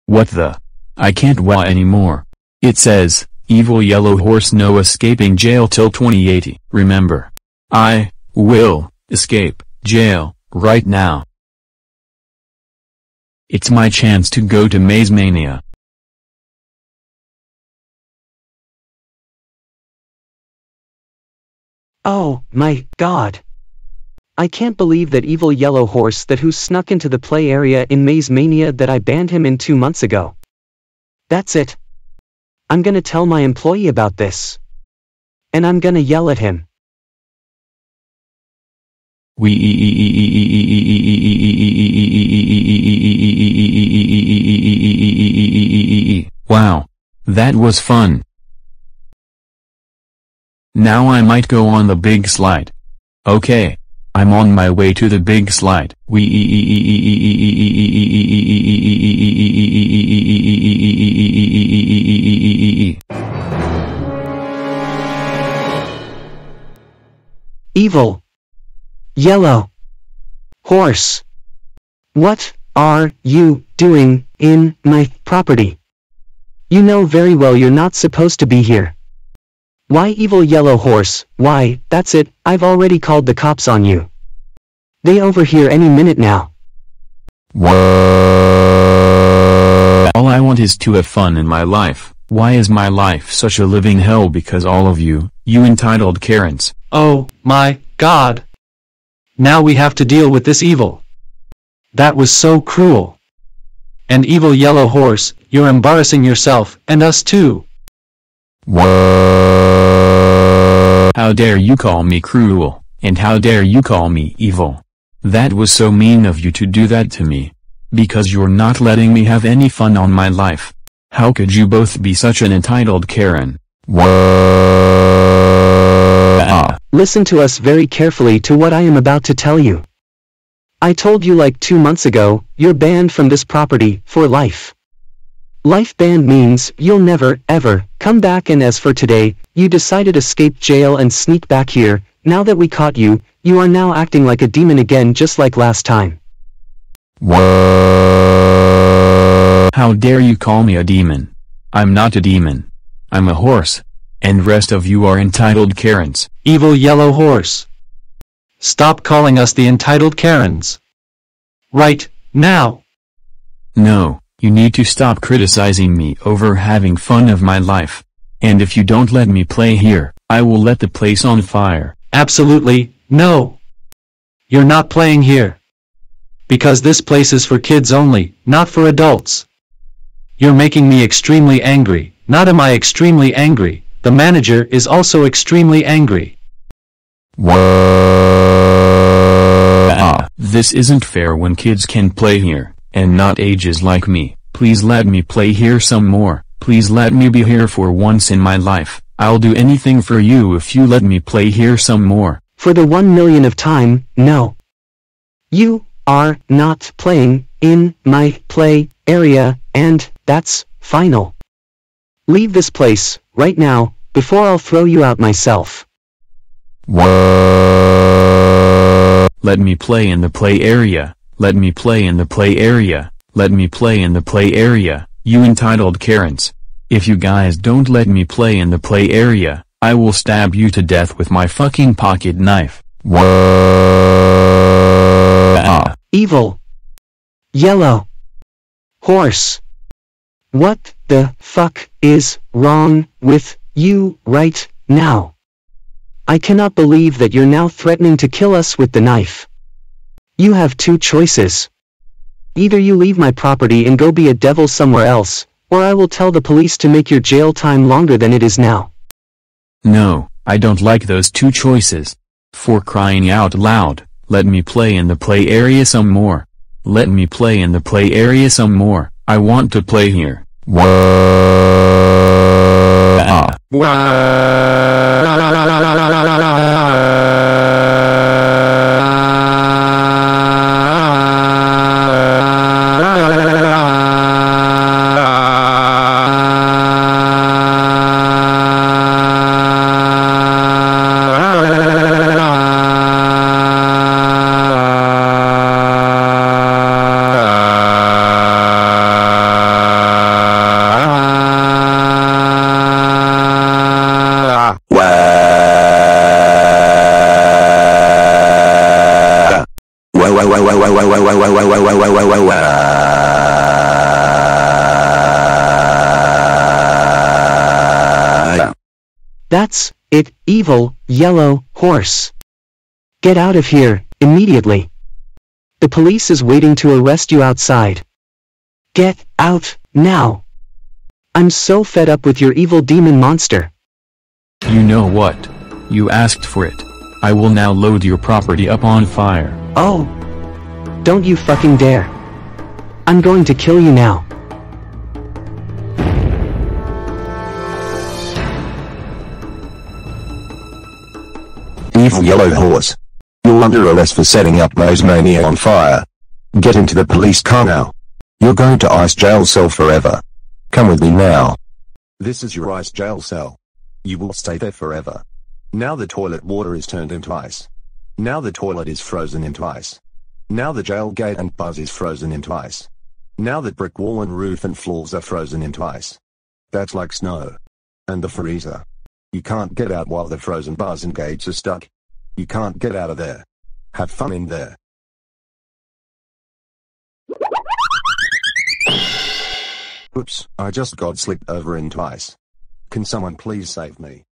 What the? I can't wah anymore. It says, evil yellow horse no escaping jail till 2080. Remember. I will escape jail right now. It's my chance to go to Maze Mania. Oh, my God. I can't believe that evil yellow horse that who snuck into the play area in Maze Mania that I banned him in 2 months ago. That's it. I'm gonna tell my employee about this. And I'm gonna yell at him. Wow. That was fun. Now I might go on the big slide. Okay. I'm on my way to the big slide. Evil yellow horse. What are you doing in my property? You know very well you're not supposed to be here. Why evil yellow horse? Why, that's it, I've already called the cops on you. They over here any minute now. All I want is to have fun in my life. Why is my life such a living hell because all of you entitled Karens? Oh, my God. Now we have to deal with this evil. That was so cruel. And evil yellow horse, you're embarrassing yourself, and us too. How dare you call me cruel, and how dare you call me evil? That was so mean of you to do that to me. Because you're not letting me have any fun on my life. How could you both be such an entitled Karen? Listen to us very carefully to what I am about to tell you. I told you like 2 months ago, you're banned from this property for life. Life ban means you'll never, ever, come back, and as for today, you decided to escape jail and sneak back here. Now that we caught you, you are now acting like a demon again just like last time. How dare you call me a demon? I'm not a demon. I'm a horse. And rest of you are entitled Karens. Evil yellow horse. Stop calling us the entitled Karens. Right, now. No. You need to stop criticizing me over having fun of my life. And if you don't let me play here, I will let the place on fire. Absolutely, no. You're not playing here. Because this place is for kids only, not for adults. You're making me extremely angry. Not am I extremely angry, the manager is also extremely angry. This isn't fair when kids can play here. And not ages like me. Please let me play here some more. Please let me be here for once in my life. I'll do anything for you if you let me play here some more. For the 1 millionth time, no. You are not playing in my play area, and that's final. Leave this place, right now, before I'll throw you out myself. Let me play in the play area. Let me play in the play area. Let me play in the play area, you entitled Karens. If you guys don't let me play in the play area, I will stab you to death with my fucking pocket knife. Evil yellow horse. What the fuck is wrong with you right now? I cannot believe that you're now threatening to kill us with the knife. You have 2 choices. Either you leave my property and go be a devil somewhere else, or I will tell the police to make your jail time longer than it is now. No, I don't like those 2 choices. For crying out loud, let me play in the play area some more. Let me play in the play area some more. I want to play here. That's it, evil, yellow, horse. Get out of here, immediately. The police is waiting to arrest you outside. Get out, now. I'm so fed up with your evil demon monster. You know what? You asked for it. I will now load your property up on fire. Oh. Don't you fucking dare. I'm going to kill you now. Evil yellow horse. You're under arrest for setting up Mo's Mania on fire. Get into the police car now. You're going to ice jail cell forever. Come with me now. This is your ice jail cell. You will stay there forever. Now the toilet water is turned into ice. Now the toilet is frozen into ice. Now the jail gate and buzz is frozen into ice. Now the brick wall and roof and floors are frozen into ice. That's like snow. And the freezer. You can't get out while the frozen bars and gates are stuck. You can't get out of there. Have fun in there. Oops, I just got slipped over into ice. Can someone please save me?